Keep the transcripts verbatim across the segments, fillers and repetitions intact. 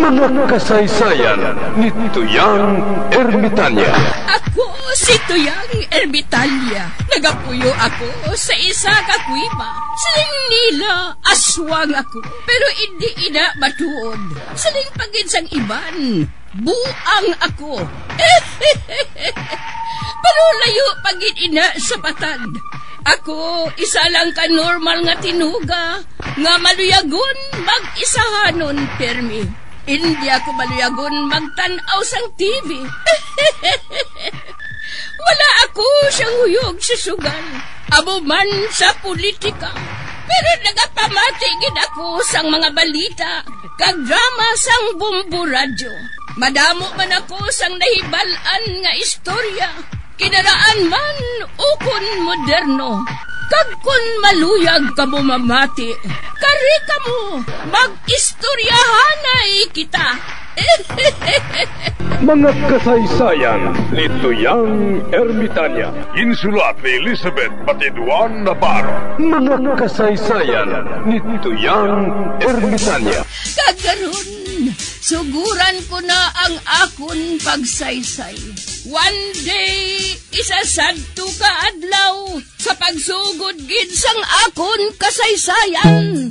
Mga kasaysayan ni Tuyang Ermitanya. Ako si Tuyang Ermitanya. Nagapuyo ako sa isa ka kuiba. Siling nila, aswang ako. Pero hindi ina matuod. Siling paginsang iban, buang ako. Pero layo pagin ina sa patad. Ako, isa lang ka normal nga tinuga, nga maluyagon mag-isahanon permi. Hindi ako maluyagon magtanaw sang T V. Wala ako siyang huyog sa sugal, abo man sa politika. Pero nagapamatigid ako sang mga balita, kag drama sang bumbu radyo. Madamo man ako sang nahibalan nga istorya, kinaraan man ukon moderno. Kag kun maluyag ka mo mamati, kari ka mo, mag-istoryahanay kita. Mga kasaysayan ni Tuyang Ermitanya. Insulat ni Elizabeth Batiduan Navarro. Mga kasaysayan ni Tuyang Ermitanya. Kagaron, suguran ko na ang akon pagsaysay. One day, isasadto ka adlaw sa pagsugod gid sang akon kasaysayan.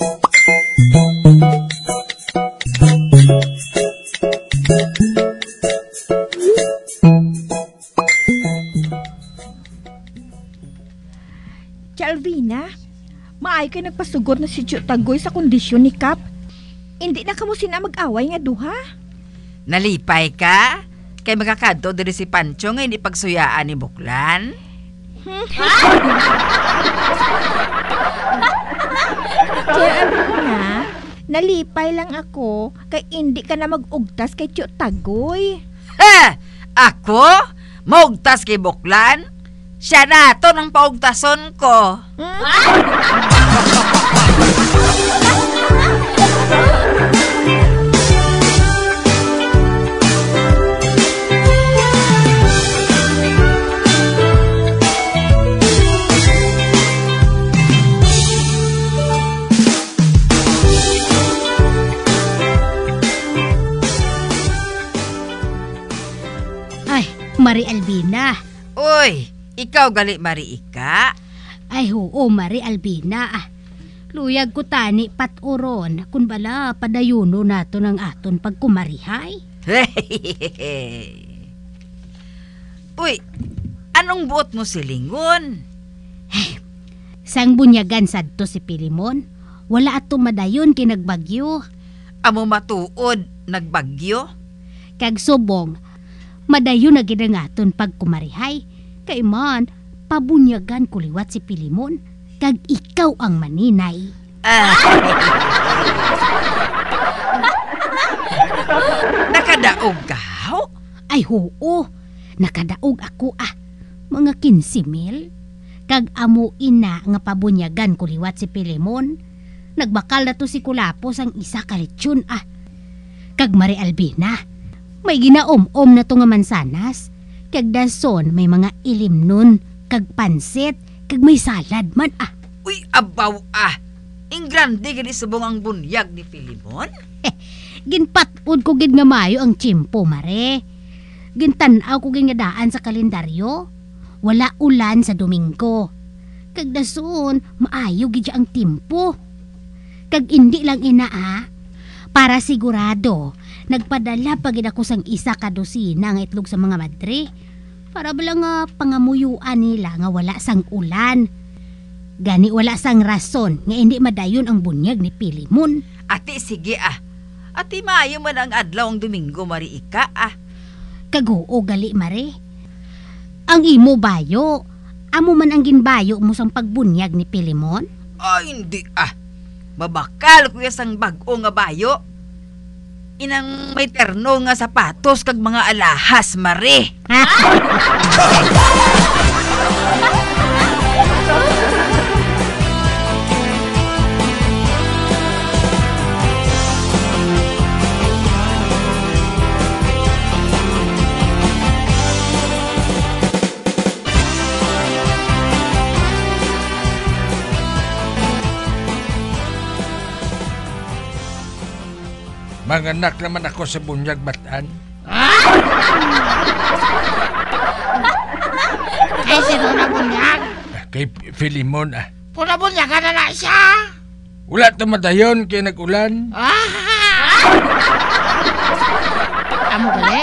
Alvina, maay ka nagpasugod na si Tio Tagoy sa kondisyon ni Kap. Hindi na kamo sina mag-away nga duha. Nalipay ka? Kay magakadto diri si Pancho nga hindi pagsuyaan ni Buklan? Hmm? Tia Alvina, nalipay lang ako kay hindi ka na mag-ugtas kay Tio Tagoy. Ha! Ako? Maugtas kay Buklan? Siya na to ng paugtason ko. Hmm? Ay, Mari Albina. Uy, ikaw gali Mari Ika? Ay oo, Mari Albina. Ah, luyag ko tani paturon kun bala padayuno nato ng aton pagkumarihay. Uy, anong buot mo silingon? Hey, sang bunyagan sadto si Pilimon, wala ato madayon kinagbagyo. Amo matuod nagbagyo? Kag subong, madayon na gidangaton pagkumarihay. Kay man, pabunyagan kuliwat si Pilimon, kag ikaw ang maninay. Ah. Nakadaog ka? Ay oo, nakadaog ako ah. Mga kinsi mil. Kag amo ina nga pabunyagan kuliwat si Pilimon. Nagbakal na to si Kulapos ang isa kalitsyon ah. Kag Mari Albina, may ginaom-om na to nga mansanas. Kag dason may mga ilim nun, kag pansit, kag may salad man ah. Uy, abaw ah. Ing grande gani subong ang bunyag ni Pilimon? Eh, ginpatod ko gid nga mayo ang tsimpo, Mare. Gintanaw ko gid nga daan sa kalendaryo. Wala ulan sa Domingo. Kag dason, maayo gid ang timpo. Kag indi lang ina ah. Para sigurado, nagpadala pa gid ako sang isa ka dosina nga itlog sa mga madre. Para bala nga pangamuyuan nila nga wala sang ulan. Gani wala sang rason nga hindi madayon ang bunyag ni Pilimon. Ati sige ah. Ati maayo man ang adlaw ang Domingo, Mari Ika ah. Kaguo gali Mare. Ang imo bayo, amo man ang ginbayo mo sang pagbunyag ni Pilimon? Ay hindi ah. Mabakal kuya sang bag-o nga bayo. Inang may terno nga sapatos kag mga alahas, Mare. Mga Nanganak naman ako sa bunyag batan. Kay sino na bunyag? Kay Filimon ah. Pura bunyagan na na siya. Wala tumadayon kaya nag-ulan. Ah! Amo gali?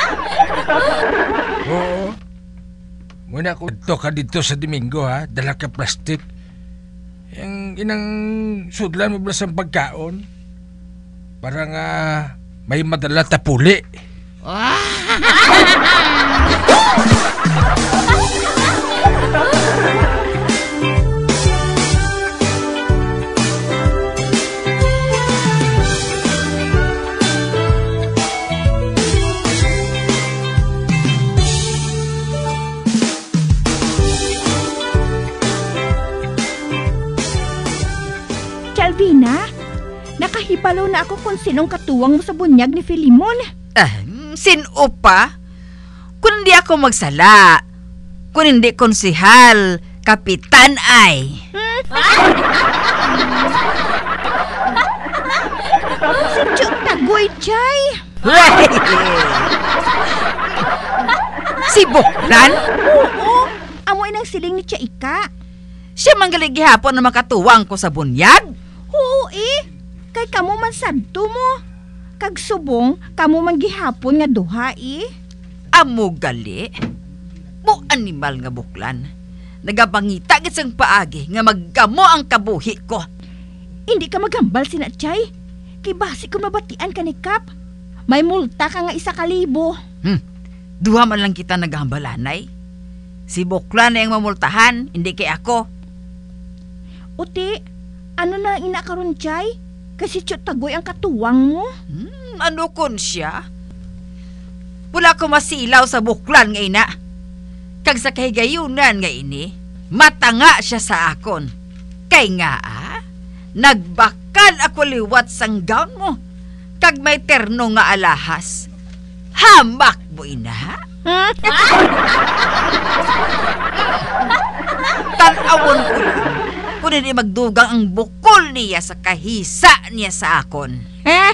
Oo. Muna ako dito ka dito sa Domingo ha. Dala ka plastic. Yung inang sudlan mo ba sa pagkaon? Para nga may madala tapuli. Calvina, nakahipalo na ako kung sinong katuwang mo sa bunyag ni Filimon. Ah, sino pa? Kung hindi ako magsala, kung hindi konsihal, kapitan ay. Si Chuk Tagoy, Chay. Si Buklan? Oo, amoy ng siling ni Chaika. Siya manggalig gihapon na makatuwang ko sa bunyag? Oo eh, kay kamo man sadto mo. Kag subong, kamo man gihapon nga duha eh. Amo gali? Mo animal nga Buklan. Nagabangita gid sang paagi nga maggamo ang kabuhi ko. Hindi ka magambal sina Chay. Kay basi kung mabatian ka ni Kap, may multa ka nga isa kalibo. Hmm, duha man lang kita naghambalanay. Si Buklan na yung mamultahan, hindi kay ako. Uti, ano na ina karon Chay? Kasi Chuk Tagoy ang katuwang mo. Hmm, ano kon siya? Wala ko masilaw sa Buklan nga ina. Kag sa kahigayunan nga ini, matanga siya sa akon. Kay nga ah, nagbakal ako liwat sang gown mo. Kag may terno nga alahas. Hamak mo ina. Tanawon ko lang kung hindi magdugang ang bukol niya sa kahisa niya sa akon.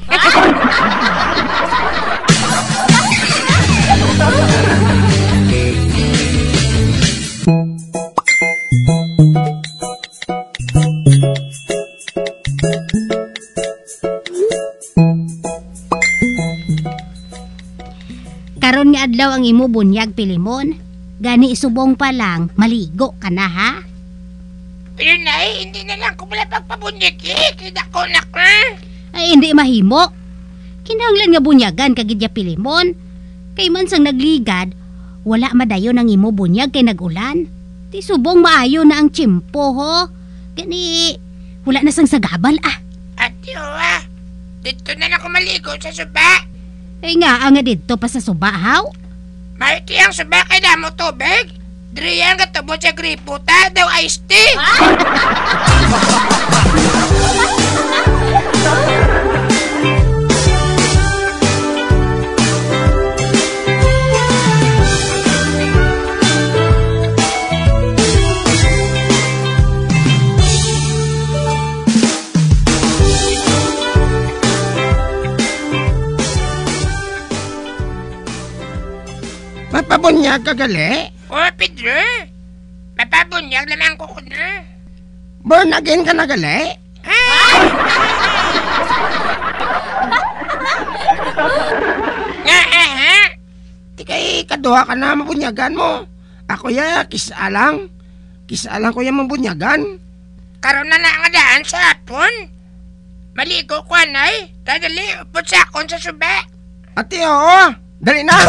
Karon nga adlaw ang imo bunyag, Filimon. Gani subong pa lang, maligo ka na ha? Pero nay, hindi na lang ko pala pagpabunyag eh. Kida ko na ka. Ay hindi mahimo. Kinahanglan nga bunyagan kagid ya Filimon. Kay man sang nagligad, wala madayon ang imo bunyag kay nagulan. Ti subong maayo na ang tsimpo ho. Gani wala na sang sagabal ah. Ate ah, dito na lang ko maligo sa suba. Ay nga nga dito pa sa suba haw. May tiyang suba kay damo tubig. Driyan katubot sa gripo ta daw iced tea. Papabunyag ka gali? Oh, Pedro. Papabunyag lamang ko ko na. Born again ka na gali? Nga, aha. Di kay kaduha ka na mabunyagan mo. Ako ya, kisalang. Kisalang ko ya mabunyagan. Karon na na nga daan sa hapon. Maligo ko anay. Dadali, upot sa akon sa suba. Ate, oo. Dali na.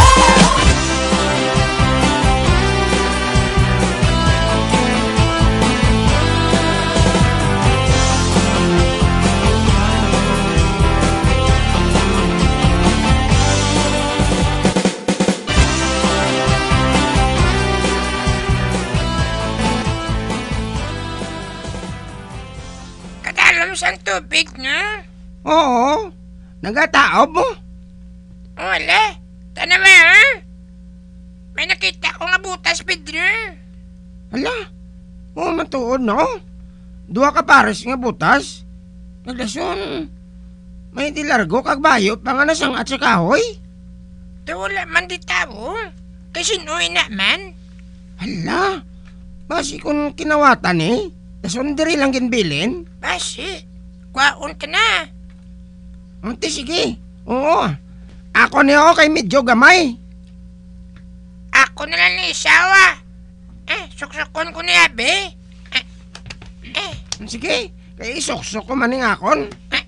Kadalom sang tubig na. Oo. Nagataob mo. Wala. Tanawa ha? May nakita ko nga butas, Pedro. Hala. Oo, matuod no. Duha ka pares nga butas. Naglason. May dilargo kag bayo pa nga nasang at sa kahoy. Da wala man di tao. Kasi nuwi naman. Hala, basi kung kinawatan eh. Dason diri lang ginbilin. Basi, kwaon ka na. Ante sige, oo. Ako niyo kay medyo gamay. Ako na lang ni isawa. Eh, suksukon ko niya, be. Eh, eh. Sige, kay isuksok ko maning akon.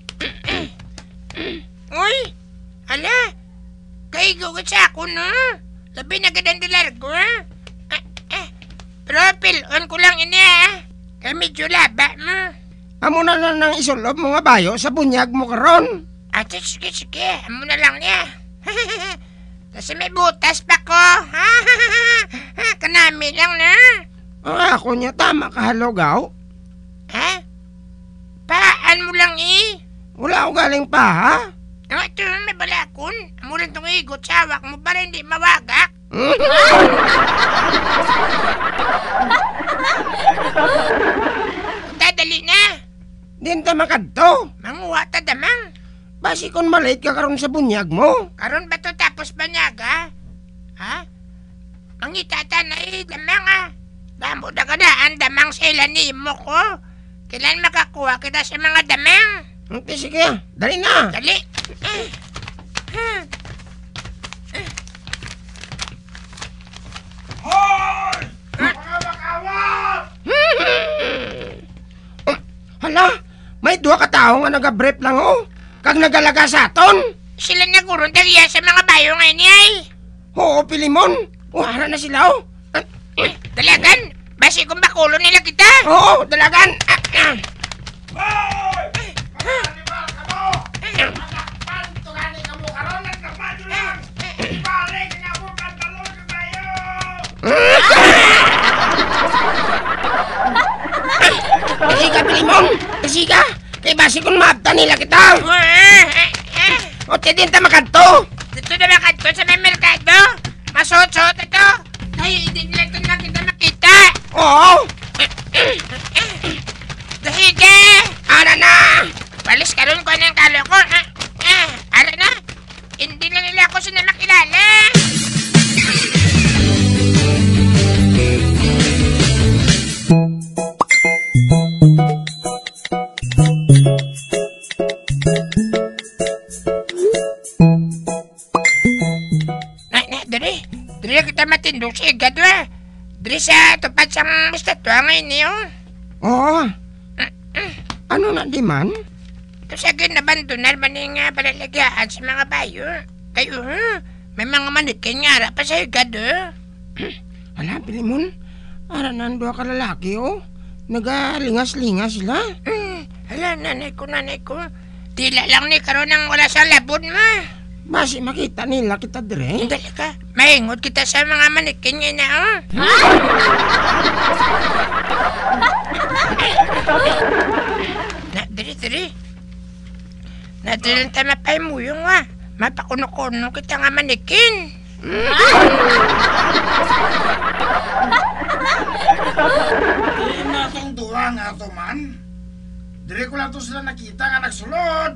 Uy, ala. Kay gugot sa ako, no? Labi na gadang dilargo, ha? Eh, eh. Pero pilon ko lang ini, ha? Kaya medyo laba mo. Amo na lang nang isulob mga bayo sa bunyag mo karon. Ate, sige, sige. Amo na lang niya. Kasi may butas pa ko. Kanami lang na. Ah, ako niya tama kahalogaw. Ha? Paan mo lang eh. Wala ako galing pa, ha? Ang ito may balakon. Amo lang itong igot sa hawak mo para hindi mawagak. Dadali na. Din ta makadto. Manguha ta damang. Basi kung malate ka karon sa bunyag mo. Karon ba to tapos banyaga? Ha? Mangita ta na eh, damang ah. Damo na kadaan, damang sa ilani mo ko. Kailan makakuha kita sa mga damang? Ante sige, dali na. Dali. Eh. Hmm. Hoy! Mga makawat! Hala, may duha ka tao nga nagabrep lang oh. Kag nagalaga sa aton. Sila nagurong tagiya sa mga bayo ngayon ay. Oo, Pilimon. Wala na sila oh. Eh, dalagan, basi kung bakulo nila kita. Oo, dalagan. Hoy! Kasi ka, Pilimon. Kasi ka. Kaya basi kung maabta nila kita. O, din ta makadto. Dito na makadto sa may merkado. Masot-sot ito. Ay, hindi nila ito na kita makita. Oo. Dahige! Ara na. Walis ka rin ko ng kalo ko. Ah, ah, ara na. Hindi na nila ako sila makilala. Na, na, dari. Dari kita matindog sa igad, wa. Dari sa tupad sang estatwa ngayon niyo. Oo. Ano na di man? Ito sa ginabandonan man yung uh, palalagyan sa mga bayo. Kayo, huh? May mga manikin nga ara pa sa igad, huh? Wala, Pilimon. Ara nando ka lalaki, oh. Nagalingas-lingas sila. Hmm, hala, nanay ko, nanay ko. Tila lang ni karon ang wala sa labon, ma. Basi makita nila kita dire. Dali ka, mahingot kita sa mga manikin ngayon na, oh. Na, diri, diri. Na, diri lang tayo mapahimuyong, wa. Mapakuno-kuno kita nga manikin. Di na itong duwa nga ito man. Dire ko lang ito sila nakita nga nagsulod.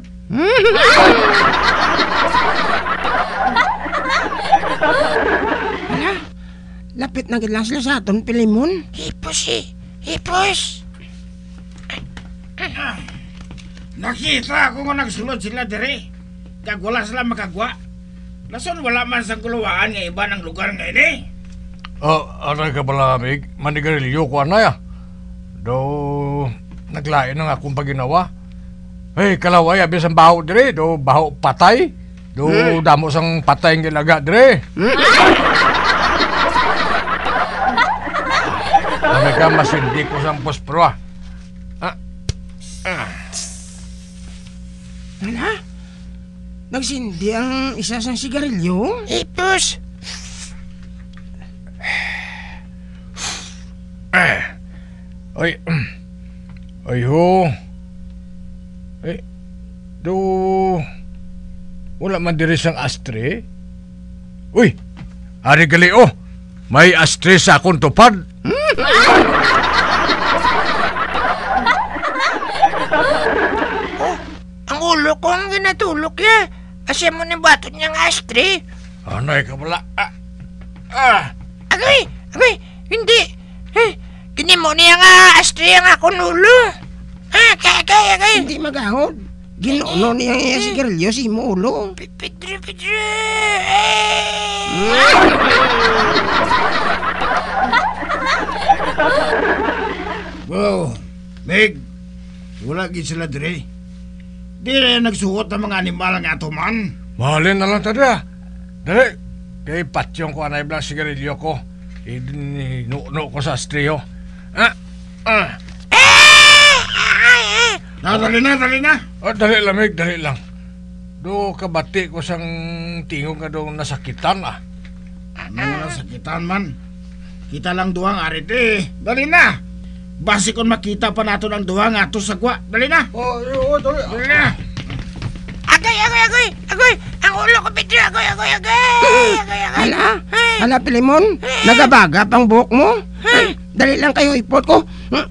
Hala, lapit na gid lang sila sa aton, Pilimon. Hipos eh, hipos. Nakita ako nga nagsulod sila dire. Kag wala sila makagwa. Lason wala man sa guluwaan nga iba ng lugar nga ini. Oh, aray ka pala, amig. Manigarilyo ko na ya. Do, naglain ng akong paginawa. Hey, kalaway, abis ang baho dire. Do, baho patay. Do, hmm. damo sang patay ng gilaga dire. Hmm. Kami ka masindi ko sang pospro ah. Ah. Ah. Hala, nagsindi ang isa sang sigarilyo. Hipos. Eh. Ay. Ay ho. Ay. Do. Wala man diri sang astre. Uy. Ari gali oh. May astre sa akong tupad. Oh, ang ulo ko ang nga natulog ya. Asya mo ng batot niyang astre. Anay ka wala. Ah! Ah! Agay! Agay! Hindi! Eh, kini mo niya nga astre ang ako nulo. Ah, kaya, kaya, kaya. Hindi magahod. Ginuno niya nga si Garillo si Molo. Pidre, pidre! Eh! Wow, Meg, wala gid sila dire. Di rin nagsuot ng mga animal nga atuman. Mahalin na lang tada. Dali, kay patyong ko anay blang sigarilyo ko. Inuno ko sa astriyo. Ah! Ah! Na, dali na, dali na. Oh, dali lang, Meg, dali lang. Do kabati ko sang tingog nga do nasakitan ah. Ano nga nasakitan man? Kita lang duwang arit eh. Dali na. Basi kon makita pa nato ng duwang ato sa gwa. Dali na. Oh, oh, dali. Dali na. Agay, agay, agay! Agay! Ang ulo ko, pidre! Agay, agay, agay! Agay, agay! Hala, hala Pilimon, nagabaga pang buhok mo. Dali lang kayo ipot ko.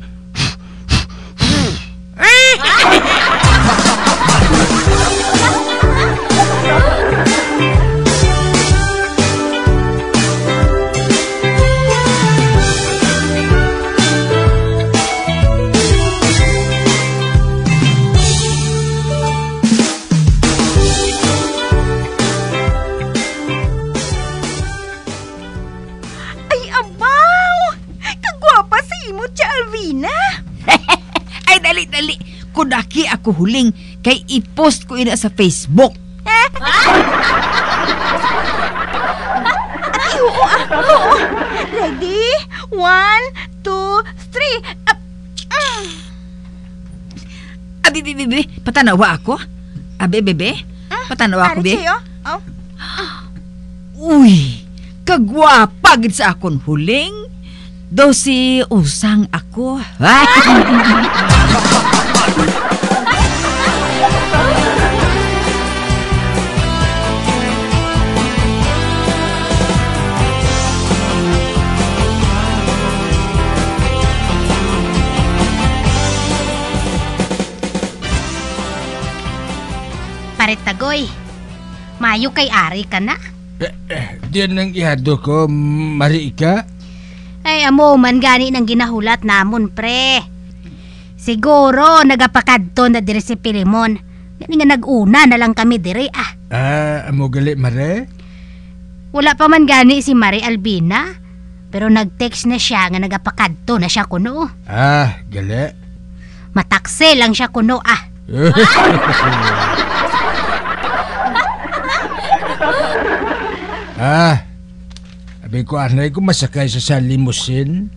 Daki ako huling kay i-post ko ina sa Facebook. Ay, oo, ah, oo. Ready? One, two, three. Up. Mm. Abi, bebe, bebe, patanawa ako? Abi, bebe, patanawa ako, be? Oh. Uy, kagwapa gid sa akon huling. Do si usang ako. Paret tagoy, mayo kay ari ka na. Eh, eh, diyan nang ihado ko, Marika. Ay, amo man gani nang ginahulat namon, pre. Siguro nagapakadto na dire si Pilimon. Gani nga nag-una na lang kami dire, ah. Ah, amo gali, Mare? Wala pa man gani si Mari Albina. Pero nag-text na siya nga nagapakadto na siya kuno. Ah, gali. Matakse lang siya kuno, ah. Ah, sabi ko anay ko masakay sa sa limousine.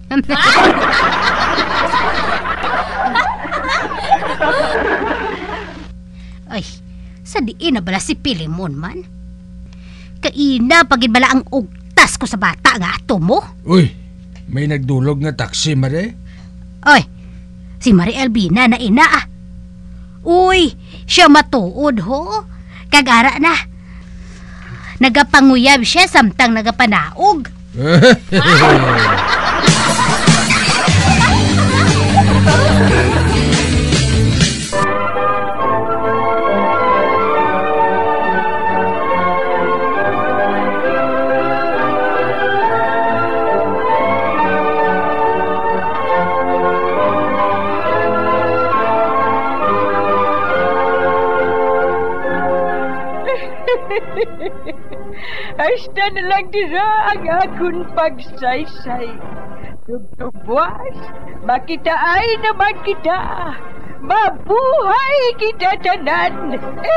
Ay, sa diin na bala si Pilimon man. Kaina pagid bala ang ugtas ko sa bata nga ato mo. Uy, may nagdulog nga taxi, Mare. Oy, si Mari Albina na ina, ah. Uy, siya matuod ho. Kagara na. Nagapanguyab siya samtang nagapanaog. Hasta na lang dira ang akong pagsaysay. Tugtugwas, makita ay naman kita. Mabuhay kita tanan.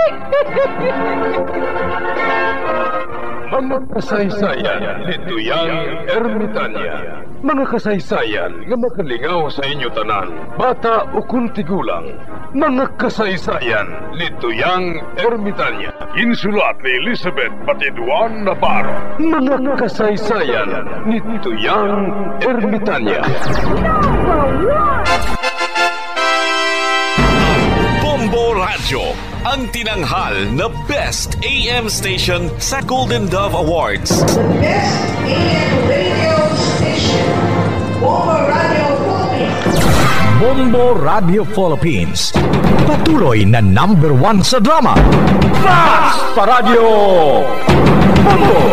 Mga kasaysayan ni Tuyang Ermitanya. Mga kasaysayan nga makalingaw sa inyo tanan, bata o kuntigulang. Mga kasaysayan ni Tuyang Ermitanya. Insulat ni Elizabeth Batiduan Navarro. Mga kasaysayan ni Tuyang Ermitanya. Bombo Radio, ang tinanghal na Best A M Station sa Golden Dove Awards. Best A M Radio Station, Bombo Radio Philippines. Bombo Radio Philippines. Patuloy na number one sa drama. Fast pa Radio Bombo!